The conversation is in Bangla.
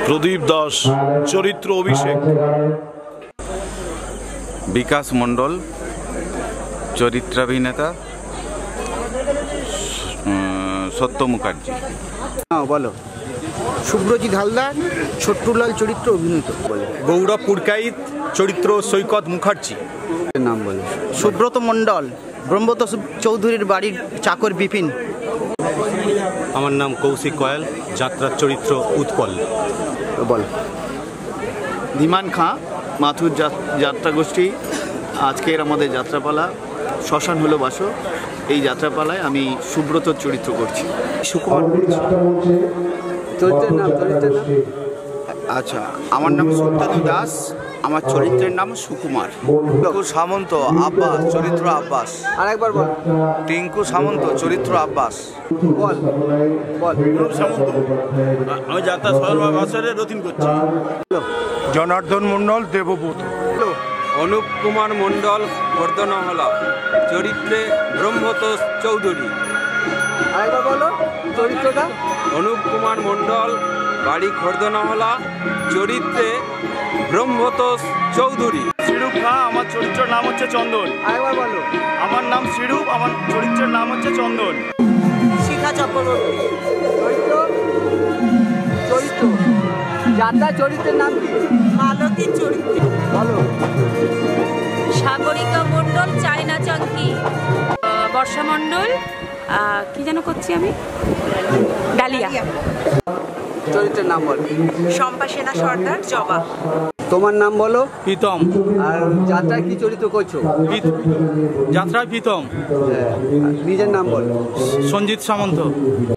প্রদীপ দাস চরিত্র অভিষেক। বিকাশ মণ্ডল চরিত্রাভিনেতা। সত্য মুখার্জি। বলো। শুভ্রজিৎ হালদার ছোট্টুলাল চরিত্র অভিনীত। বলে গৌরব পুরকাইত চরিত্র সৈকত মুখার্জি। নাম বলো। সুব্রত মণ্ডল ব্রহ্মত চৌধুরীর বাড়ির চাকর বিপিন। আমার নাম কৌশিক কয়াল যাত্রার চরিত্র উৎপল। বলো। ধীমান খাঁ মাথুর যাত্রা গোষ্ঠী। আজকের আমাদের যাত্রাপালা শ্মশান হলো বাসো। এই যাত্রাপালায় আমি সুব্রত চরিত্র করছি। সুকুমার চরিত্রের নাম। আচ্ছা, আমার নাম সত্যেন্দু দাস, আমার চরিত্রের নাম সুকুমার। টিঙ্কু সামন্ত আব্বাস চরিত্র আব্বাস। আরেকবার বল। টিঙ্কু সামন্ত চরিত্র আব্বাস। বল বল। আমি যাত্রা বাসের রতিন করছি। জনার্দন মণ্ডল দেবব্রত। অনুপ কুমার মণ্ডল বর্ধনহলা চরিত্রে ব্রহ্মতোষ চৌধুরী। আরেকবার বলো চরিত্রটা। অনুপ কুমার মণ্ডল বাড়ি খর্দনহলা চরিত্রে ব্রহ্মতোষ চৌধুরী। শ্রীরূপ খাঁ আমার চরিত্রের নাম হচ্ছে চন্দন। আরেকবার বলো। আমার নাম শ্রীরূপ, আমার চরিত্রের নাম হচ্ছে চন্দন। শিখা চক্রবর্তী চরিত্র যাত্রা চরিত্রের নাম কি? মালতীর চরিত্র। বলো। সাগরিকা মণ্ডল চায়না চাঙ্কি। বর্ষা মণ্ডল কি যেন করছি আমি, ডালিয়া। চরিত্রের নাম বলো। শম্পা সেনা সর্দার জবা। তোমার নাম বলো। প্রীতম। আর যাত্রায় কি চরিত্র করছো? যাত্রায় প্রীতম। নিজের নাম বলো। সঞ্জিত সামন্ত।